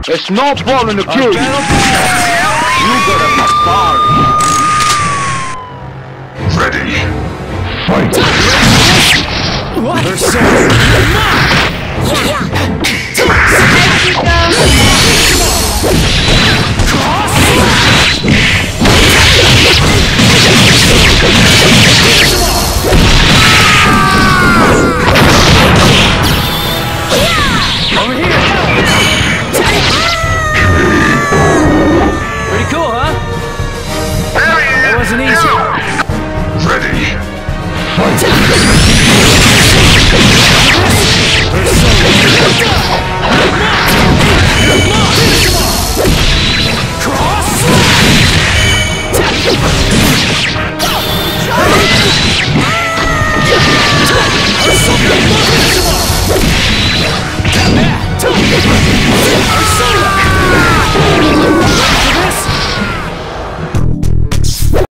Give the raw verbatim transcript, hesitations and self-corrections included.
A small ball in the kill you. You gotta be sorry. Ready. Fight. What?